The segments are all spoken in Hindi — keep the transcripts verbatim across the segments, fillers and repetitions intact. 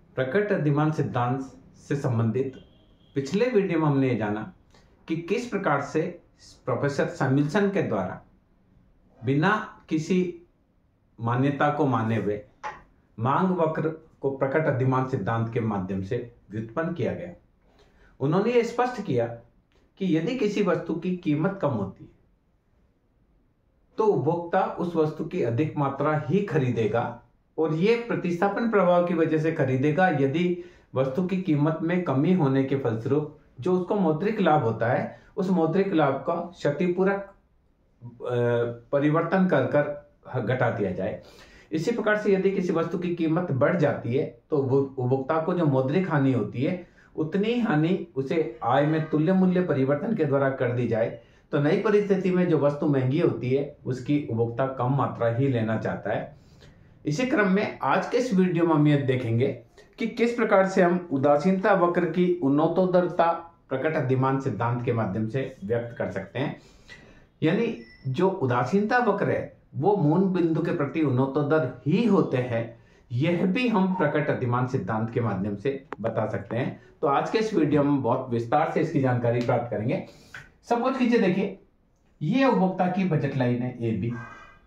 प्रकट अधिमान सिद्धांत से संबंधित पिछले वीडियो में हमने ये जाना कि किस प्रकार से प्रोफेसर सैमुअल्सन के द्वारा बिना किसी मान्यता को माने हुए मांग वक्र को प्रकट अधिमान सिद्धांत के माध्यम से व्युत्पन्न किया गया। उन्होंने ये स्पष्ट किया कि यदि किसी वस्तु की कीमत कम होती है तो उपभोक्ता उस वस्तु की अधिक मात्रा ही खरीदेगा और ये प्रतिस्थापन प्रभाव की वजह से खरीदेगा यदि वस्तु की कीमत में कमी होने के फलस्वरूप जो उसको मौद्रिक लाभ होता है उस मौद्रिक लाभ का क्षतिपूरक परिवर्तन कर कर घटा दिया जाए। इसी प्रकार से यदि किसी वस्तु की कीमत बढ़ जाती है तो उपभोक्ता को जो मौद्रिक हानि होती है उतनी हानि उसे आय में तुल्य मूल्य परिवर्तन के द्वारा कर दी जाए तो नई परिस्थिति में जो वस्तु महंगी होती है उसकी उपभोक्ता कम मात्रा ही लेना चाहता है। इसी क्रम में आज के इस वीडियो में हम ये देखेंगे कि किस प्रकार से हम उदासीनता वक्र की उन्नतोत्तरता प्रकट अधिमान सिद्धांत के माध्यम से व्यक्त कर सकते हैं। यानी जो उदासीनता वक्र है वो मूल बिंदु के प्रति उन्नतोत्तर ही होते हैं, यह भी हम प्रकट अधिमान सिद्धांत के माध्यम से बता सकते हैं। तो आज के इस वीडियो में बहुत विस्तार से इसकी जानकारी प्राप्त करेंगे। सब कुछ कीजिए, देखिए ये उपभोक्ता की बजट लाइन है A B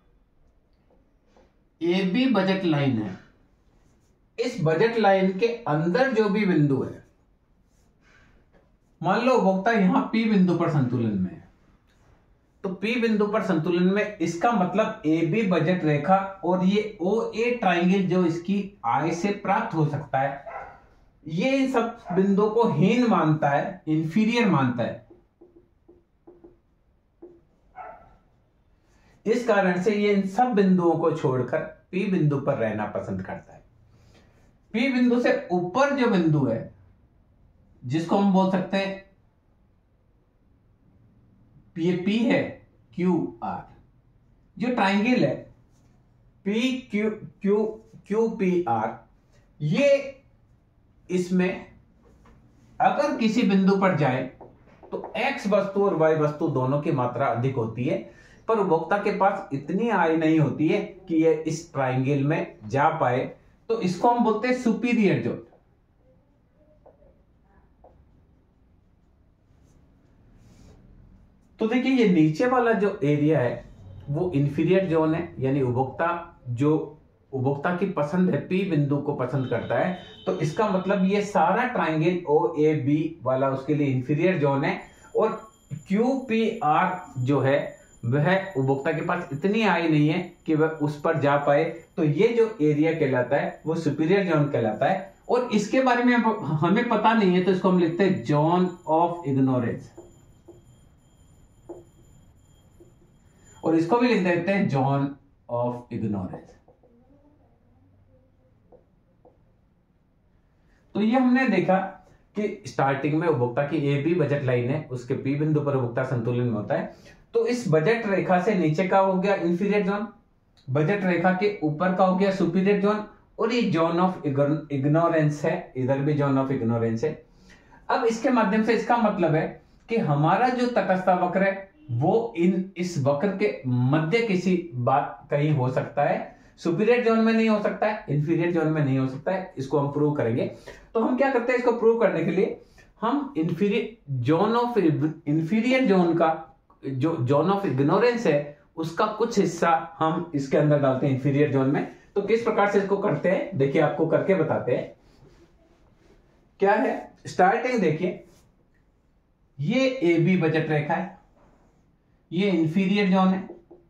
A B budget line है। इस बजट लाइन के अंदर जो भी बिंदु है, मान लो उपभोक्ता यहां पी बिंदु पर संतुलन में है, तो पी बिंदु पर संतुलन में इसका मतलब ए बी बजट रेखा और ये ओ ए ट्राइंगल जो इसकी आय से प्राप्त हो सकता है, ये इन सब बिंदुओं को हीन मानता है, इंफीरियर मानता है। इस कारण से ये इन सब बिंदुओं को छोड़कर पी बिंदु पर रहना पसंद करता है। पी बिंदु से ऊपर जो बिंदु है जिसको हम बोल सकते हैं ये पी है क्यू आर, जो ट्राइंगल है P Q Q Q P R, ये इसमें अगर किसी बिंदु पर जाए तो एक्स वस्तु और वाई वस्तु दोनों की मात्रा अधिक होती है, पर उपभोक्ता के पास इतनी आय नहीं होती है कि ये इस ट्राइंगल में जा पाए, तो इसको हम बोलते हैं सुपीरियर जोन। तो देखिए ये नीचे वाला जो एरिया है वो इंफीरियर जोन है, यानी उपभोक्ता जो उपभोक्ता की पसंद है पी बिंदु को पसंद करता है, तो इसका मतलब ये सारा ट्राइंगल ओ ए बी वाला उसके लिए इंफीरियर जोन है। और क्यू पी आर जो है वह उपभोक्ता के पास इतनी आय नहीं है कि वह उस पर जा पाए, तो ये जो एरिया कहलाता है वो सुपीरियर जोन कहलाता है। और इसके बारे में हमें पता नहीं है तो इसको हम लिखते हैं जोन ऑफ इग्नोरेंस, और इसको भी लिख देते हैं जोन ऑफ इग्नोरेंस। तो ये हमने देखा कि स्टार्टिंग में उपभोक्ता की ए बी बजट लाइन है, उसके पी बिंदु पर उपभोक्ता संतुलन में होता है। तो इस बजट रेखा से नीचे का हो गया इंफीरियर जोन, बजट रेखा के ऊपर का हो गया सुपीरियर जोन, और ये जोन ऑफ इग्नोरेंस है, इधर भी जोन ऑफ इग्नोरेंस है। अब इसके माध्यम से इसका मतलब है कि हमारा जो तटस्थ वक्र है वो इन इस वक्र के मध्य किसी बात कहीं हो सकता है, सुपीरियर जोन में नहीं हो सकता है, इंफीरियर जोन में नहीं हो सकता है। इसको हम प्रूव करेंगे। तो हम क्या करते हैं, इसको प्रूव करने के लिए हम inferior zone of inferior zone का जो जोन ऑफ इग्नोरेंस है उसका कुछ हिस्सा हम इसके अंदर डालते हैं इंफीरियर जोन में। तो किस प्रकार से इसको करते हैं देखिए, आपको करके बताते हैं क्या है। स्टार्टिंग देखिए, ये ए बी बजट रेखा है, ये इंफीरियर जोन है,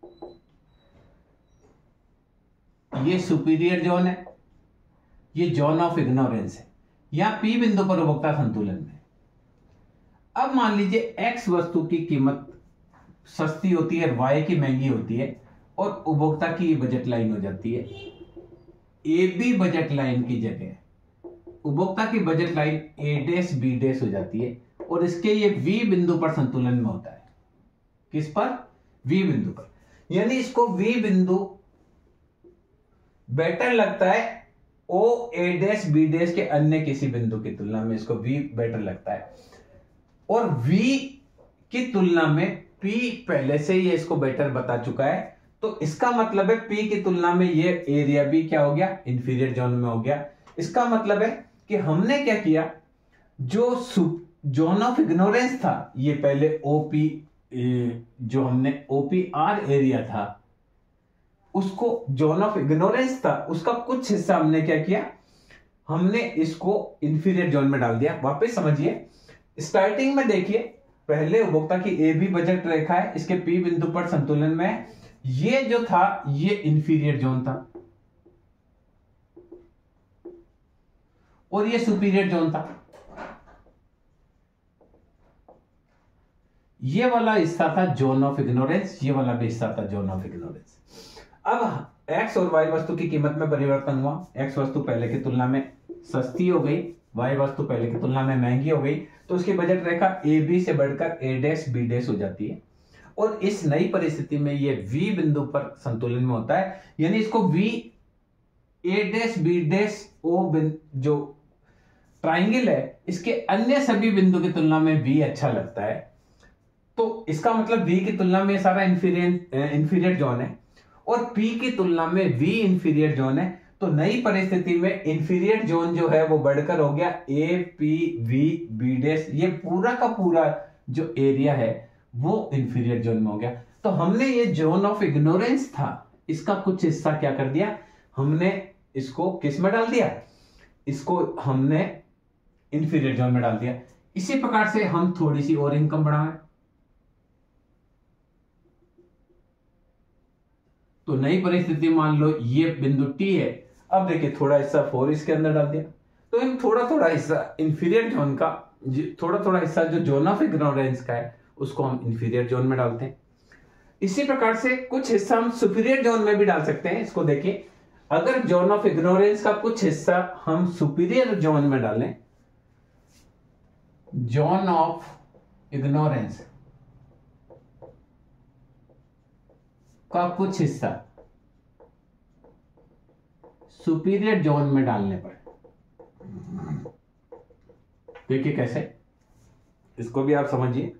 ये सुपीरियर जोन है, ये जोन ऑफ इग्नोरेंस है। यहां पी बिंदु पर उपभोक्ता संतुलन में। अब मान लीजिए एक्स वस्तु की कीमत सस्ती होती है, वाई की महंगी होती है, और उपभोक्ता की ये बजट लाइन हो जाती है ए बी बजट लाइन की जगह उपभोक्ता की budget line A dash B dash हो जाती है, और इसके ये वी बिंदु पर संतुलन में होता है। किस पर? वी बिंदु पर। यानी इसको वी बिंदु बेटर लगता है O A dash B dash के अन्य किसी बिंदु की तुलना में, इसको वी बेटर लगता है। और वी की तुलना में पी पहले से ही इसको बेटर बता चुका है, तो इसका मतलब है पी की तुलना में ये एरिया भी क्या हो गया, इंफीरियर जोन में हो गया। इसका मतलब है कि हमने क्या किया, जो जोन ऑफ इग्नोरेंस था, ये पहले ओपी, जो हमने ओपीआर एरिया था उसको जोन ऑफ इग्नोरेंस था, उसका कुछ हिस्सा हमने क्या किया, हमने इसको इंफीरियर जोन में डाल दिया। वापस समझिए, स्टार्टिंग में देखिए पहले उपभोक्ता की ए बी बजट रेखा है, इसके पी बिंदु पर संतुलन में, ये जो था ये इंफीरियर जोन था और ये सुपीरियर जोन था। ये वाला हिस्सा था जोन ऑफ इग्नोरेंस, ये वाला भी हिस्सा था जोन ऑफ इग्नोरेंस। अब एक्स और वाई वस्तु की कीमत में परिवर्तन हुआ, एक्स वस्तु पहले की तुलना में सस्ती हो गई, वाई वस्तु पहले की तुलना में महंगी हो गई, तो उसकी बजट रेखा ए बी से बढ़कर ए डैश बी डैश हो जाती है। और इस नई परिस्थिति में ये वी बिंदु पर संतुलन में होता है, यानी इसको V A dash B dash O जो ट्राइंगल है इसके अन्य सभी बिंदु की तुलना में वी अच्छा लगता है। तो इसका मतलब वी की तुलना में सारा इंफीरियर इंफीरियर जोन है और पी की तुलना में वी इंफीरियर जोन है। तो नई परिस्थिति में इंफीरियर जोन जो है वो बढ़कर हो गया A P V B dash, ये पूरा का पूरा जो एरिया है वो इंफीरियर जोन में हो गया। तो हमने ये जोन ऑफ इग्नोरेंस था इसका कुछ हिस्सा क्या कर दिया, हमने इसको किस में डाल दिया, इसको हमने इंफीरियर जोन में डाल दिया। इसी प्रकार से हम थोड़ी सी और इनकम बढ़ाएं, तो नई परिस्थिति मान लो ये बिंदु टी है, अब देखिए थोड़ा हिस्सा फोर इसके अंदर डाल दिया, तो इन थोड़ा थोड़ा हिस्सा इंफीरियर जोन का, थोड़ा थोड़ा हिस्सा जो जोन ऑफ इग्नोरेंस का है उसको हम इंफीरियर जोन में डालते हैं। इसी प्रकार से कुछ हिस्सा हम सुपीरियर जोन में भी डाल सकते हैं। इसको देखिए, अगर जोन ऑफ इग्नोरेंस का कुछ हिस्सा हम सुपीरियर जोन में डालें, जोन ऑफ इग्नोरेंस का कुछ हिस्सा सुपीरियर जोन में डालने पर, देखिए कैसे, इसको भी आप समझिए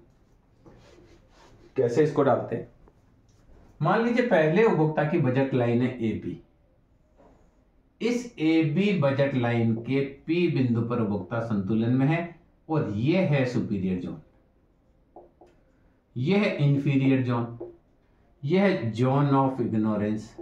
कैसे इसको डालते हैं। मान लीजिए पहले उपभोक्ता की बजट लाइन है ए बी, इस ए बी बजट लाइन के पी बिंदु पर उपभोक्ता संतुलन में है और यह है सुपीरियर जोन, यह है इंफीरियर जोन, यह है जोन ऑफ इग्नोरेंस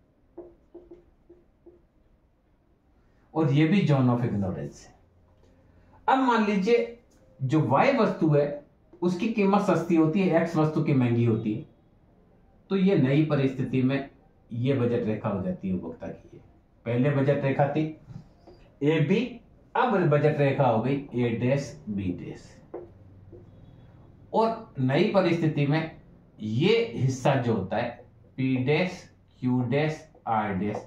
और यह भी जोन ऑफ इग्नोरेंस है। अब मान लीजिए जो वाई वस्तु है उसकी कीमत सस्ती होती है, एक्स वस्तु की महंगी होती है, तो यह नई परिस्थिति में यह बजट रेखा हो जाती है उपभोक्ता की। पहले बजट रेखा थी ए बी, अब बजट रेखा हो गई ए डैश बी डैश, और नई परिस्थिति में ये हिस्सा जो होता है P dash Q dash R dash,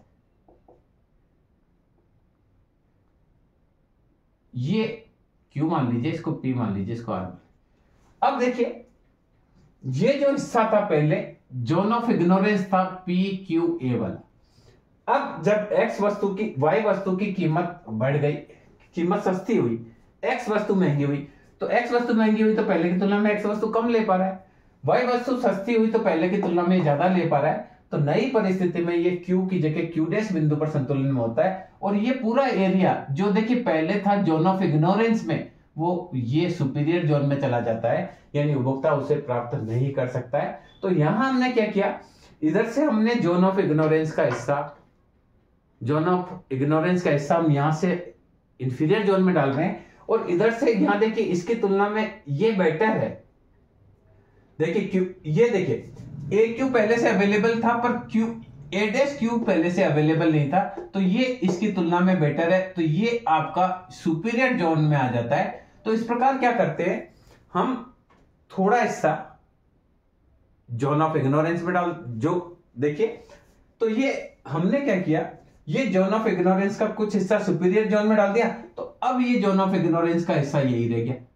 ये क्यू मान लीजिए, इसको पी मान लीजिए, इसको आर। अब देखिए ये जो हिस्सा था पहले जोन ऑफ इग्नोरेंस था पी क्यू ए वाला, अब जब एक्स वस्तु की वाई वस्तु की कीमत बढ़ गई, कीमत सस्ती हुई, एक्स वस्तु महंगी हुई, तो एक्स वस्तु महंगी हुई तो पहले की तुलना में एक्स वस्तु कम ले पा रहा है, वाई वस्तु सस्ती हुई तो पहले की तुलना में ज्यादा ले पा रहा है। तो नई परिस्थिति में ये क्यू की जगह क्यू डैश बिंदु पर संतुलन में होता है और ये पूरा एरिया जो देखिए पहले था जोन ऑफ इग्नोरेंस में, वो ये सुपीरियर जोन में चला जाता है, यानी उपभोक्ता उसे प्राप्त नहीं कर सकता है। तो यहां हमने क्या किया, इधर से हमने जोन ऑफ इग्नोरेंस का हिस्सा, जोन ऑफ इग्नोरेंस का हिस्सा हम यहां से इंफीरियर जोन में डाल रहे हैं और इधर से यहां देखिए इसकी तुलना में ये बेटर है। देखिए क्यू, ये देखिए ए क्यू पहले से अवेलेबल था पर क्यू ए डैश क्यू पहले से अवेलेबल नहीं था, तो ये इसकी तुलना में बेटर है, तो ये आपका सुपीरियर जोन में आ जाता है। तो इस प्रकार क्या करते हैं, हम थोड़ा हिस्सा जोन ऑफ इग्नोरेंस में डाल, जो देखिए तो ये हमने क्या किया, ये जोन ऑफ इग्नोरेंस का कुछ हिस्सा सुपीरियर जोन में डाल दिया, तो अब ये जोन ऑफ इग्नोरेंस का हिस्सा यही रह गया।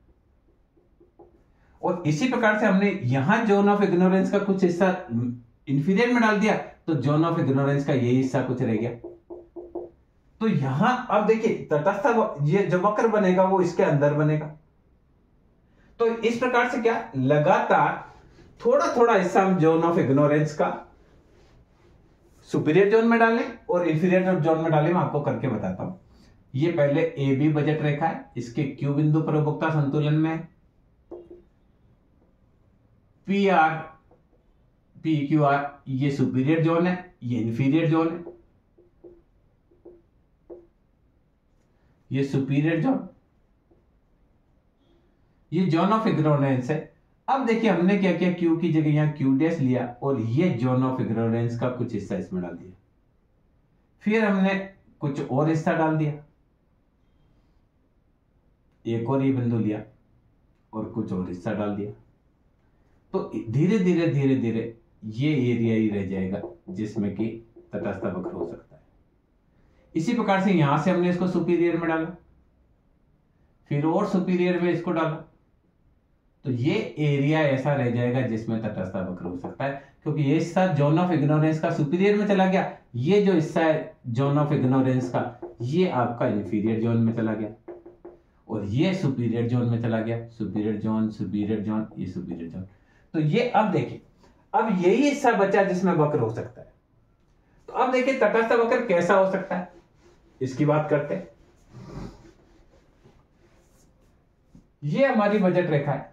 और इसी प्रकार से हमने यहां जोन ऑफ इग्नोरेंस का कुछ हिस्सा इंफीरियर में डाल दिया, तो जोन ऑफ इग्नोरेंस का यही हिस्सा कुछ रह गया। तो यहां अब देखिए तटस्थ ये जो वक्र बनेगा वो इसके अंदर बनेगा। तो इस प्रकार से क्या लगातार थोड़ा थोड़ा हिस्सा हम जोन ऑफ इग्नोरेंस का सुपीरियर जोन में डालें और इंफीरियर जोन में डालें, मैं आपको करके बताता हूं। ये पहले ए बी बजट रेखा है, इसके क्यू बिंदु पर उपभोक्ता संतुलन में है। P R P Q R ये सुपीरियर जोन है, ये इंफीरियर जोन है, ये सुपीरियर जोन, ये जोन ऑफ इग्नोरेंस है। अब देखिए हमने क्या किया, क्यू की जगह यहां क्यू डैश लिया और ये जोन ऑफ इग्नोरेंस का कुछ हिस्सा इसमें डाल दिया, फिर हमने कुछ और हिस्सा डाल दिया, एक और ये बिंदु लिया और कुछ और हिस्सा डाल दिया। तो धीरे धीरे धीरे धीरे ये एरिया ही रह जाएगा जिसमें कि तटस्थ वक्र हो सकता है। इसी प्रकार से यहां से हमने इसको सुपीरियर में डाला, फिर और सुपीरियर में इसको डाला, तो ये एरिया ऐसा रह जाएगा जिसमें तटस्थ वक्र हो सकता है, क्योंकि ये हिस्सा जोन ऑफ इग्नोरेंस का सुपीरियर में चला गया, ये जो हिस्सा है जोन ऑफ इग्नोरेंस का ये आपका इंफीरियर जोन में चला गया, और ये सुपीरियर जोन में चला गया। सुपीरियर जोन, सुपीरियर जोन, ये सुपीरियर जोन। तो ये अब देखिए, अब यही हिस्सा बचा जिसमें वक्र हो सकता है। तो अब देखिए तटस्थ वक्र कैसा हो सकता है, इसकी बात करते हैं। ये हमारी बजट रेखा है,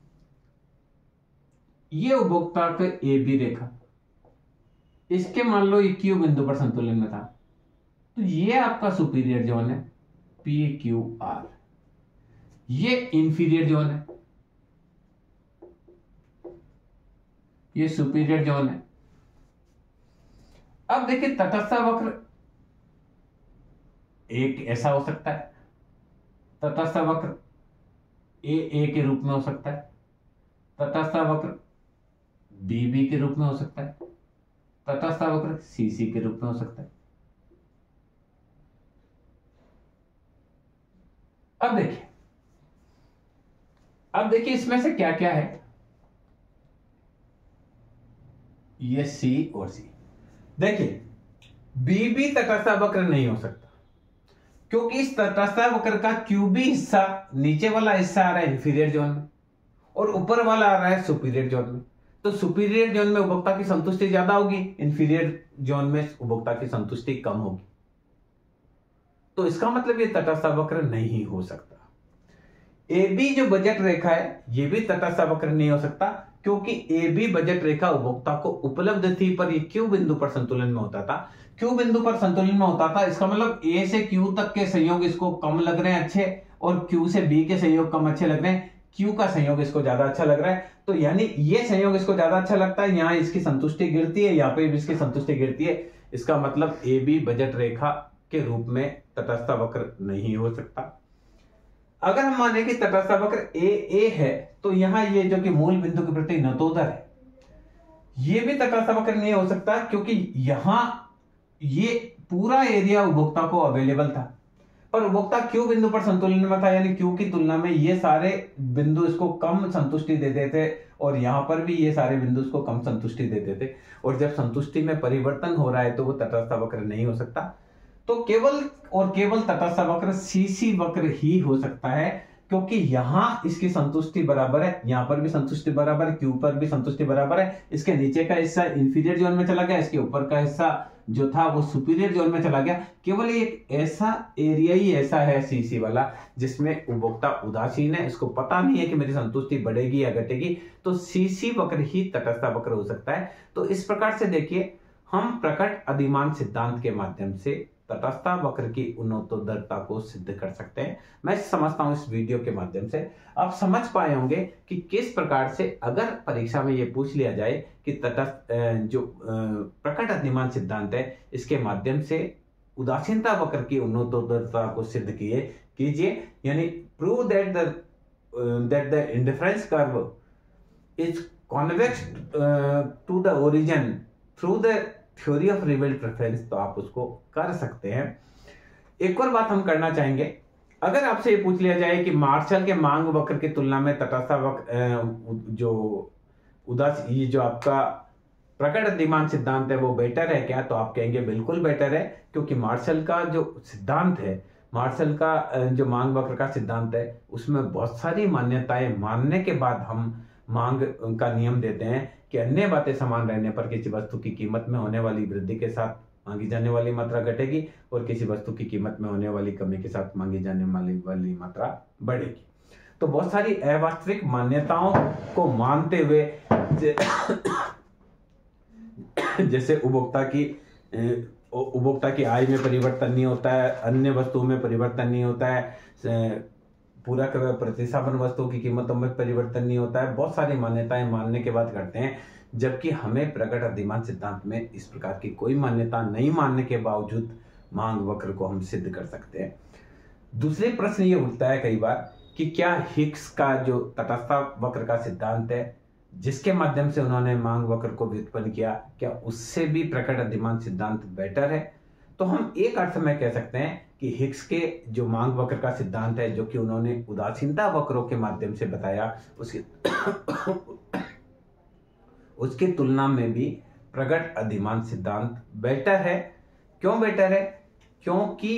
ये उपभोक्ता के ए बी रेखा, इसके मान लो ये क्यू बिंदु पर संतुलन में था, तो ये आपका सुपीरियर जोन है पी क्यू आर, ये इंफीरियर जोन है, ये सुपीरियर जोन है। अब देखिए तटस्थ वक्र एक ऐसा हो सकता है, तटस्थ वक्र ए ए के रूप में हो सकता है, तटस्थ वक्र बी बी के रूप में हो सकता है, तटस्थ वक्र सी सी के रूप में हो सकता है। अब देखिए, अब देखिए इसमें से क्या क्या है, ये सी और सी। देखिए बी बी तटस्थ वक्र नहीं हो सकता, क्योंकि इस तटस्थ वक्र का क्यूबी हिस्सा, नीचे वाला हिस्सा आ रहा है इंफीरियर जोन में और ऊपर वाला आ रहा है सुपीरियर जोन में। तो सुपीरियर जोन में उपभोक्ता की संतुष्टि ज्यादा होगी, इंफीरियर जोन में उपभोक्ता की संतुष्टि कम होगी। तो इसका मतलब ये तटस्थ वक्र नहीं हो सकता। ए बी जो बजट रेखा है ये भी तटस्थ वक्र नहीं हो सकता, क्योंकि ए बी बजट रेखा उपभोक्ता को उपलब्ध थी पर ये क्यू बिंदु पर संतुलन में होता था। क्यू बिंदु पर संतुलन में होता था, इसका मतलब ए से क्यू तक के संयोग इसको कम लग रहे हैं अच्छे, और क्यू से बी के संयोग कम अच्छे लग रहे हैं, क्यू का संयोग इसको ज्यादा अच्छा लग रहा है। तो यानी ये संयोग इसको ज्यादा अच्छा लगता है, यहाँ इसकी संतुष्टि गिरती है, यहाँ पे भी इसकी संतुष्टि गिरती है। इसका मतलब ए बी बजट रेखा के रूप में तटस्थ वक्र नहीं हो सकता। अगर हम माने कि तटस्थ वक्र ए ए है, तो यहां ये जो कि मूल बिंदु के प्रति नतोदर है, ये भी तटस्थ वक्र नहीं हो सकता, क्योंकि यहां ये पूरा एरिया उपभोक्ता को अवेलेबल था, पर उपभोक्ता क्यू बिंदु पर संतुलन में था, यानी क्यू की तुलना में ये सारे बिंदु इसको कम संतुष्टि देते थे, और यहां पर भी ये सारे बिंदु इसको कम संतुष्टि देते थे। और जब संतुष्टि में परिवर्तन हो रहा है तो वो तटस्थ वक्र नहीं हो सकता। तो केवल और केवल तटस्थ वक्र सी सी वक्र ही हो सकता है, क्योंकि यहां इसकी संतुष्टि बराबर है, यहां पर भी संतुष्टि बराबर है, क्यू पर भी संतुष्टि बराबर है। इसके नीचे का हिस्सा इंफीरियर जोन में चला गया, इसके ऊपर का हिस्सा जो था वो सुपीरियर जोन में चला गया। केवल एक ऐसा एरिया ही ऐसा है सी सी वाला जिसमें उपभोक्ता उदासीन है, इसको पता नहीं है कि मेरी संतुष्टि बढ़ेगी या घटेगी, तो सी सी वक्र ही तटस्थ वक्र हो सकता है। तो इस प्रकार से देखिए, हम प्रकट अधिमान सिद्धांत के माध्यम से तटस्थ वक्र की उन्नतोदरता को सिद्ध कर सकते हैं। मैं समझता हूं इस वीडियो के माध्यम से आप समझ पाए होंगे कि किस प्रकार से अगर परीक्षा में यह पूछ लिया जाए कि तटस्थ जो प्रकट अधिमान सिद्धांत है इसके माध्यम से उदासीनता वक्र की उन्नतोदरता को सिद्ध किए कीजिए, यानी prove that the that the indifference curve is convex to the origin through the theory of revealed preference, तो आप उसको कर सकते हैं। एक और बात हम करना चाहेंगे, अगर आपसे ये पूछ लिया जाए कि मार्शल के मांग वक्र की तुलना में तटस्थ वक्र जो उदास ये जो आपका प्रकट अधिमान सिद्धांत है वो बेटर है क्या, तो आप कहेंगे बिल्कुल बेटर है, क्योंकि मार्शल का जो सिद्धांत है, मार्शल का जो मांग वक्र का सिद्धांत है, उसमें बहुत सारी मान्यताएं मानने के बाद हम मांग का नियम देते हैं कि अन्य बातें समान रहने पर किसी वस्तु की कीमत में होने वाली वृद्धि के साथ मांगी जाने वाली मात्रा घटेगी और किसी वस्तु की कीमत में होने वाली कमी के साथ मांगी जाने वाली वाली मात्रा बढ़ेगी। तो बहुत सारी अवास्तविक मान्यताओं को मानते हुए जैसे उपभोक्ता की उपभोक्ता की आय में परिवर्तन नहीं होता है, अन्य वस्तुओं में परिवर्तन नहीं होता है, पूरक प्रतिस्थापन वस्तुओं की कीमतों में परिवर्तन नहीं होता है, बहुत सारी मान्यताएं मानने के बाद करते हैं, जबकि हमें प्रकट अधिमांत सिद्धांत में इस प्रकार की कोई मान्यता नहीं मानने के बावजूद मांग वक्र को हम सिद्ध कर सकते हैं। दूसरे प्रश्न ये उठता है कई बार कि क्या हिग्स का जो तटस्थ वक्र का सिद्धांत है जिसके माध्यम से उन्होंने मांग वक्र को व्युत्पन्न किया, क्या उससे भी प्रकट अधिमांत सिद्धांत बेटर है? तो हम एक अर्थ में कह सकते हैं कि हिग्स के जो मांग वक्र का सिद्धांत है जो कि उन्होंने उदासीनता वक्रों के माध्यम से बताया, उसके उसकी तुलना में भी प्रकट अधिमांत सिद्धांत बेटर है। क्यों बेटर है? क्योंकि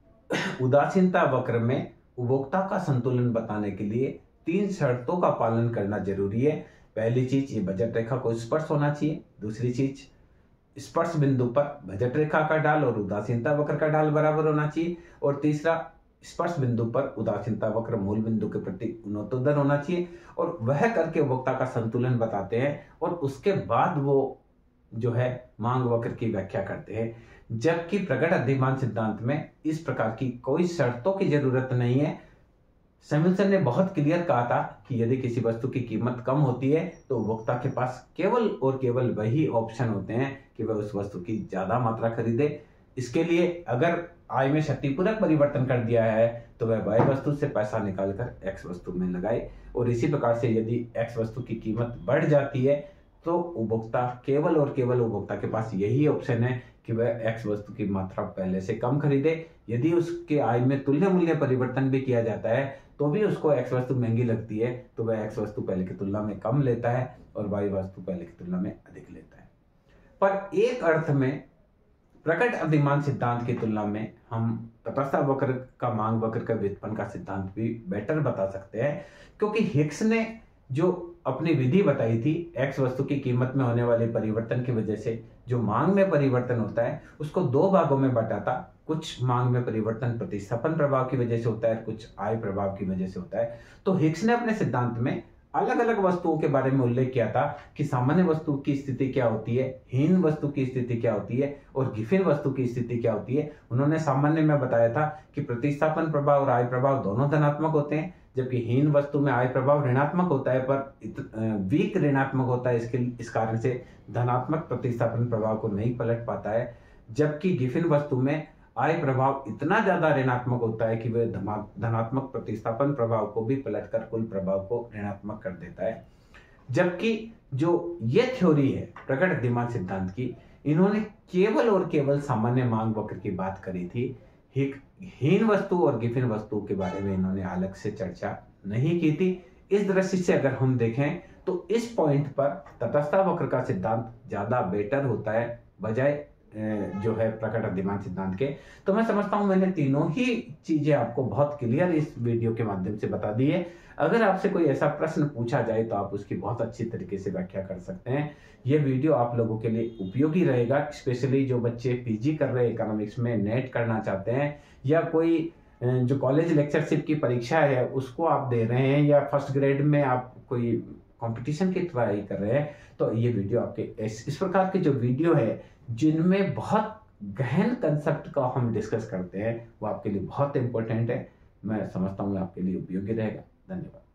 उदासीनता वक्र में उपभोक्ता का संतुलन बताने के लिए तीन शर्तों का पालन करना जरूरी है। पहली चीज, ये बजट रेखा को स्पर्श होना चाहिए। दूसरी चीज, स्पर्श बिंदु पर बजट रेखा का ढाल और उदासीनता वक्र का ढाल बराबर होना चाहिए। और तीसरा, स्पर्श बिंदु पर उदासीनता वक्र मूल बिंदु के प्रति उन्नतोत्तर होना चाहिए। और वह करके उपभोक्ता का संतुलन बताते हैं और उसके बाद वो जो है मांग वक्र की व्याख्या करते हैं। जबकि प्रकट अधिमांत सिद्धांत में इस प्रकार की कोई शर्तों की जरूरत नहीं है। सैमुअलसन ने बहुत क्लियर कहा था कि यदि किसी वस्तु की कीमत कम होती है तो उपभोक्ता के पास केवल और केवल वही ऑप्शन होते हैं कि वह उस वस्तु की ज्यादा मात्रा खरीदे। इसके लिए अगर आय में क्षतिपूरक परिवर्तन कर दिया है तो वह वाई वस्तु से पैसा निकालकर एक्स वस्तु में लगाए। और इसी प्रकार से यदि एक्स वस्तु की कीमत बढ़ जाती है तो उपभोक्ता केवल और केवल उपभोक्ता के पास यही ऑप्शन है कि वह एक्स वस्तु की मात्रा पहले से कम खरीदे। यदि उसके आय में तुल्य मूल्य परिवर्तन भी किया जाता है तो भी उसको एक्स वस्तु महंगी लगती है तो वह एक्स वस्तु पहले की तुलना में कम लेता है और वाई वस्तु पहले की तुलना में अधिक लेता है। पर एक अर्थ में प्रकट अधिमांत सिद्धांत की तुलना में हम तटस्थ वक्र का मांग वक्र का व्युत्पन्न का सिद्धांत भी बेटर बता सकते हैं, क्योंकि हिग्स ने जो अपनी विधि बताई थी एक्स वस्तु की कीमत में होने वाले परिवर्तन की वजह से जो मांग में परिवर्तन होता है उसको दो भागों में बांटा था। कुछ मांग में परिवर्तन प्रतिस्थापन प्रभाव की वजह से होता है, कुछ आय प्रभाव की वजह से होता है। तो हिग्स ने अपने सिद्धांत में अलग अलग वस्तुओं के बारे में उल्लेख किया था कि सामान्य वस्तु की स्थिति क्या होती है, हीन वस्तु की स्थिति क्या होती है और गिफिन वस्तु की स्थिति क्या होती है। उन्होंने सामान्य में बताया था कि प्रतिस्थापन प्रभाव और आय प्रभाव दोनों धनात्मक होते हैं, जबकि हीन वस्तु में आय प्रभाव ऋणात्मक होता है पर वीक ऋणात्मक होता है। इसके इस कारण से धनात्मक प्रतिस्थापन प्रभाव को नहीं पलट पाता है। जबकि गिफिन वस्तु में आय प्रभाव इतना ज्यादा ऋणात्मक होता है कि वह धनात्मक प्रतिस्थापन प्रभाव को भी पलटकर कुल प्रभाव को ऋणात्मक कर देता है। जबकि जो ये थ्योरी है प्रकट अधिमांत सिद्धांत की, इन्होंने केवल और केवल सामान्य मांग वक्र की बात करी थी। हीन वस्तु और गिफिन वस्तु के बारे में इन्होंने अलग से चर्चा नहीं की थी। इस दृष्टि से अगर हम देखें तो इस पॉइंट पर तटस्थ वक्र का सिद्धांत ज्यादा बेटर होता है बजाय जो है प्रकट अधिमांत सिद्धांत के। तो मैं समझता हूं मैंने तीनों ही चीजें आपको बहुत क्लियर इस वीडियो के माध्यम से बता दी है। अगर आपसे कोई ऐसा प्रश्न पूछा जाए तो आप उसकी बहुत अच्छी तरीके से व्याख्या कर सकते हैं। यह वीडियो आप लोगों के लिए उपयोगी रहेगा, स्पेशली जो बच्चे पीजी कर रहे हैं इकोनॉमिक्स में, नेट करना चाहते हैं या कोई जो कॉलेज लेक्चरशिप की परीक्षा है उसको आप दे रहे हैं या फर्स्ट ग्रेड में आप कोई कंपटीशन की ट्राई कर रहे हैं। तो ये वीडियो आपके इस, इस प्रकार के जो वीडियो है जिनमें बहुत गहन कंसेप्ट का हम डिस्कस करते हैं वो आपके लिए बहुत इंपॉर्टेंट है। मैं समझता हूँ आपके लिए उपयोगी रहेगा। धन्यवाद।